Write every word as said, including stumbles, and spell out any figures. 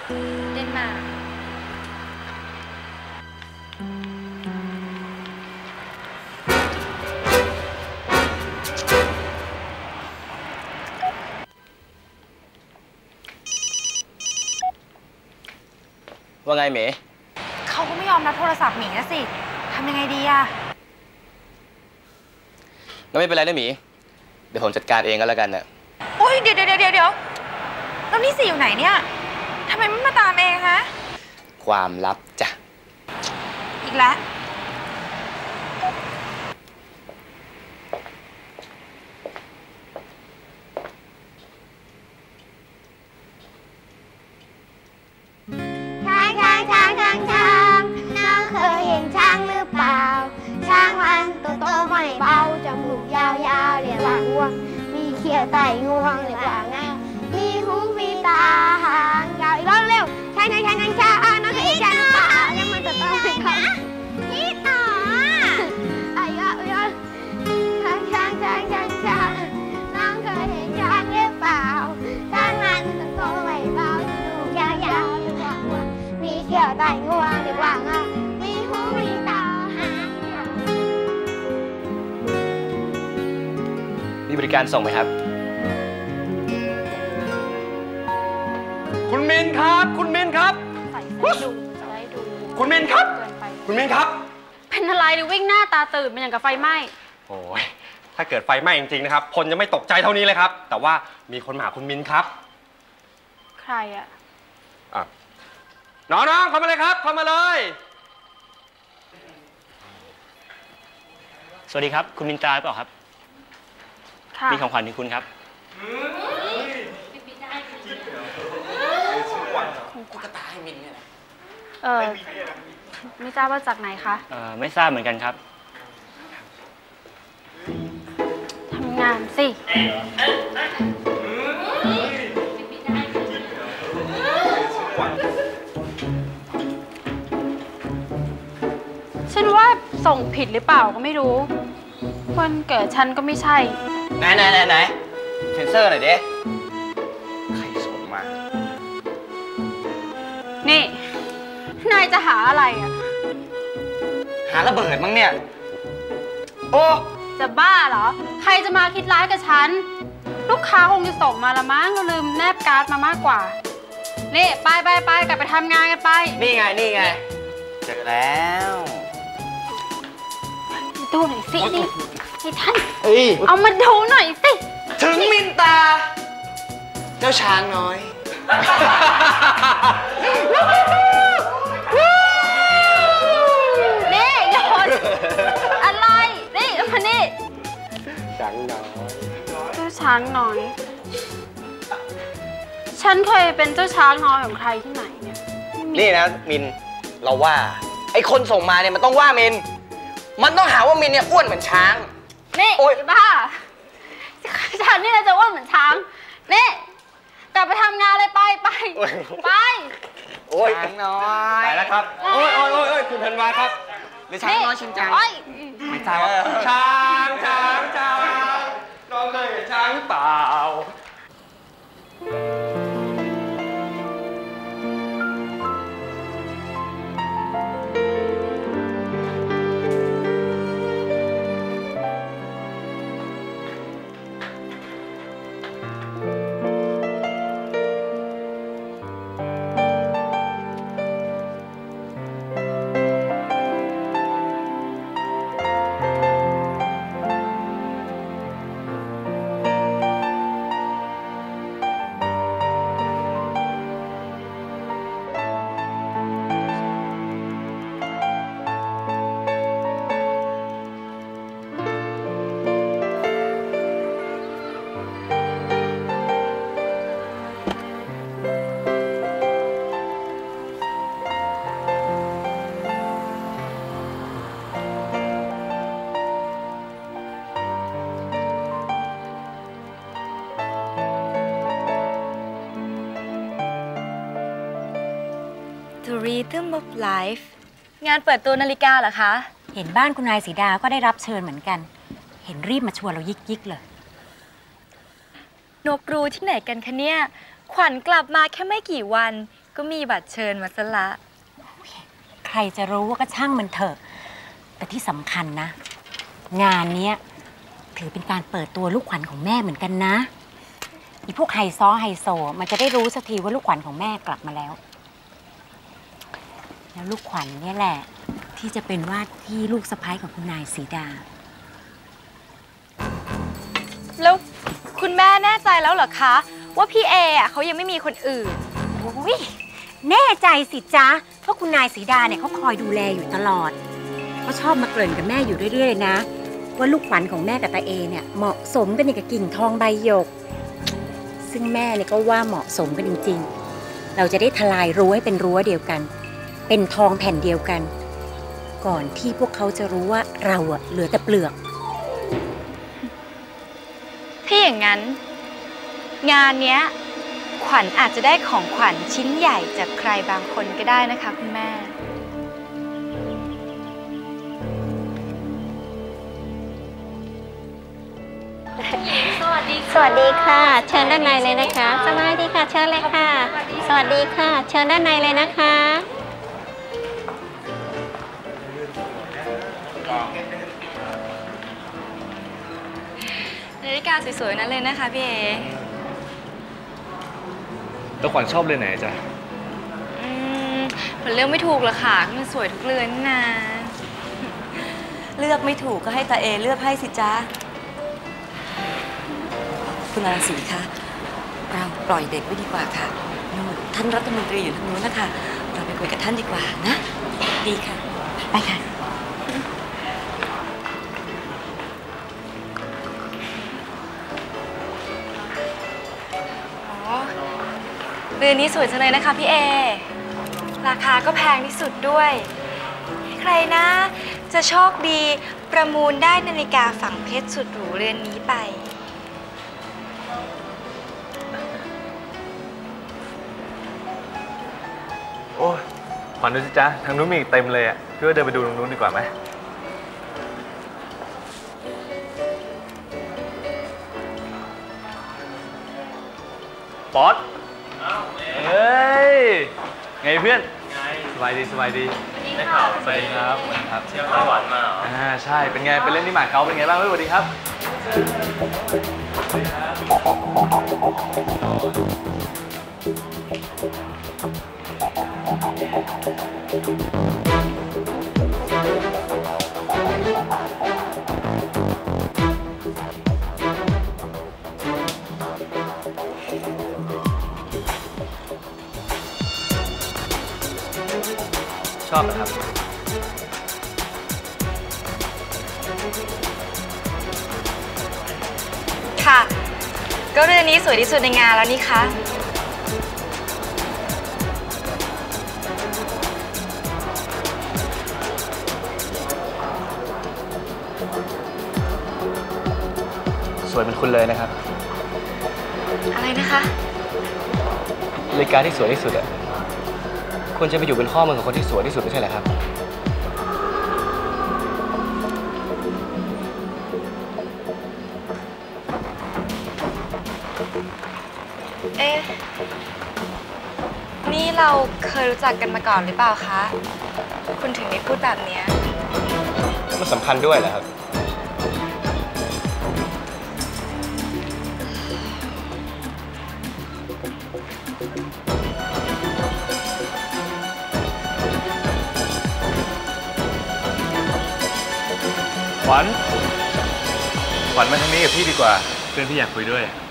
เดนมาร์กว่าไงเมย์เขาก็ไม่ยอมรับโทรศัพท์หมีนะสิทำยังไงดีอะงั้นไม่เป็นไรนะหมีเดี๋ยวผมจัดการเองก็แล้วกันนะอุ้ยเดี๋ยวเดี๋ยวเดี๋ยวเดี๋ยวแล้วนี่สิอยู่ไหนเนี่ยทำไมไม่มาตามเองฮะความลับจ้ะอีกแล้วช้างช้างช้างช้างช้างน้องเคยเห็นช้างหรือเปล่าช้างมันตัวโตไม่เบาจมูกยาวๆเรียกว่างวงมีเขี้ยวไต่งวงเรียกว่างามีหูมีตาหางยาวอีกรอบเร็วช้างช้างช้างช้างช้างน้องเคยเห็นช้างหรือเปล่ายังมันตัวโตไม่เบาพี่ต่ออ่ะอีกรอบอีกรอบช้างช้างช้างช้างช้างน้องเคยเห็นช้างหรือเปล่าช้างมันตัวโตไม่เบาจมูกยาวๆเรียกว่างวงมีเขี้ยวไต่งวงเรียกว่างามีหูมีตาหางมีบริการส่งไหมครับคุณมินครับคุณมินครับใส่ใส่ดูจะได้ดูคุณมินครับคุณมินครับเป็นอะไรดิวิ่งหน้าตาตื่นเป็นอย่างกับไฟไหม้โอ้ยถ้าเกิดไฟไหม้จริงๆนะครับพลจะไม่ตกใจเท่านี้เลยครับแต่ว่ามีคนมาหาคุณมินครับใครอะอ่ะน้องๆเข้ามาเลยครับเข้ามาเลยสวัสดีครับคุณมินตราหรือเปล่าครับมีของขวัญถึงคุณครับกูกระต่ายมินเนี่ยเออไม่ทราบว่าจากไหนคะเออไม่ทราบเหมือนกันครับทำงานสิฉันว่าส่งผิดหรือเปล่าก็ไม่รู้วันเกิดฉันก็ไม่ใช่ไหนไหนไหนไหนเซนเซอร์หน่อยดิใครส่งมานี่นายจะหาอะไรอ่ะหาระเบิดมั้งเนี่ยโอ้จะบ้าเหรอใครจะมาคิดร้ายกับฉันลูกค้าคงจะส่งมาละมั้งก็ลืมแนบการ์ดมามากกว่านี่ไปไปไปกลับไปทำงานกันไปนี่ไงนี่ไงเจอแล้วดูหน่อยสินี่ให้ท่านเอามาดูหน่อยสิถึงมินตาเจ้าช้างน้อยนี่โยนอะไรนี่มานี่ช้างน้อยเจ้าช้างน้อยฉันเคยเป็นเจ้าช้างน้อยของใครที่ไหนเนี่ยนี่นะมินเราว่าไอคนส่งมาเนี่ยมันต้องว่ามินมันต้องหาว่ามินเนี่ยอ้วนเหมือนช้างนี่โอ๊ยบ้าฉันนี่จะอ้วนเหมือนช้างนี่กลับไปทำงานเลยไปไปไปโอ้ยช้างน้อยไปแล้วครับโอ้ยโอ้ยโอ้ยคุณธันวาครับหรือช้างน้อยชินจังไม่ทราบว่าช้างช้างช้างน้องเคยเห็นช้างเปล่า The Rhythm of Life งานเปิดตัวนาฬิกาเหรอคะเห็นบ้านคุณนายสีดาก็ได้รับเชิญเหมือนกันเห็นรีบมาชวนเรายิกยิกเลยนกรู้ที่ไหนกันคะเนี่ยขวัญกลับมาแค่ไม่กี่วันก็มีบัตรเชิญมาซะละใครจะรู้ว่าก็ช่างมันเถอะแต่ที่สำคัญนะ งานเนี้ยถือเป็นการเปิดตัวลูกขวัญของแม่เหมือนกันนะอีพวกไฮซ้อไฮโซมันจะได้รู้สักทีว่าลูกขวัญของแม่กลับมาแล้วแล้วลูกขวัญเนี่ยแหละที่จะเป็นว่าที่ลูกสะใภ้ของคุณนายสีดาแล้วคุณแม่แน่ใจแล้วเหรอคะว่าพี่เออ่ะเขายังไม่มีคนอื่นโอ้ยแน่ใจสิจ๊ะเพราะคุณนายสีดาเนี่ยเขาคอยดูแลอยู่ตลอดเขาชอบมาเกริ่นกับแม่อยู่เรื่อยๆเลยนะว่าลูกขวัญของแม่กับตาเอเนี่ยเหมาะสมกันกับกิ่งทองใบหยกซึ่งแม่เนี่ยก็ว่าเหมาะสมกันจริงๆเราจะได้ทลายรั้วให้เป็นรั้วเดียวกันเป็นทองแผ่นเดียวกันก่อนที่พวกเขาจะรู้ว่าเราอะเหลือแต่เปลือกถ้าอย่างนั้นงานเนี้ยขวัญอาจจะได้ของขวัญชิ้นใหญ่จากใครบางคนก็ได้นะคะคุณแม่สวัสดีค่ะสวัสดีค่ะเชิญด้านในเลยนะคะสบายดีค่ะเชิญเลยค่ะสวัสดีค่ะเชิญด้านในเลยนะคะนาฬิกาสวยๆนั้นเลยนะคะพี่เอแล้วขวัญชอบเรือนไหนจ๊ะอืมผลเลือกไม่ถูกหรอกค่ะมันสวยทุกเรือนนะเลือกไม่ถูกก็ให้ตาเอเลือกให้สิจ๊ะคุณอาศรีคะเราปล่อยเด็กไว้ดีกว่าค่ะนู่นท่านรัฐมนตรีอยู่ทางนู้นนะคะเราไปคุยกับท่านดีกว่านะดีค่ะไปค่ะเรือนนี้สวยจังเลยนะคะพี่เอราคาก็แพงที่สุดด้วยใครนะจะโชคดีประมูลได้นาฬิกาฝังเพชรสุดหรูเรือนนี้ไปโอ้ยขวัญดูสิจ๊ะทางนู้นมีอีกเต็มเลยอ่ะพี่ว่าเดินไปดูตรงนู้นดีกว่าไหมป๊อตเฮ้ยไงเพื่อนสบายดีสบายดีได้ข่าวสวัสดีครับครับเที่ยวไต้หวันมาเหรออ่าใช่เป็นไงไปเล่นที่หมาเก๊าเป็นไงบ้างเฮ้ยสวัสดีครับชอบนะครับค่ะก็เรือนนี้สวยที่สุดในงานแล้วนี่คะสวยเป็นคุณเลยนะครับอะไรนะคะรายการที่สวยที่สุดอะควรจะไปอยู่เป็นข้อมือของคนที่สวยที่สุดไม่ใช่เหรอครับเอ๊ะนี่เราเคยรู้จักกันมาก่อนหรือเปล่าคะคุณถึงได้พูดแบบนี้มันสำคัญด้วยเหรอครับขวัญขวัญมาทางนี้กับพี่ดีกว่าเพื่อนพี่อยากคุยด้วย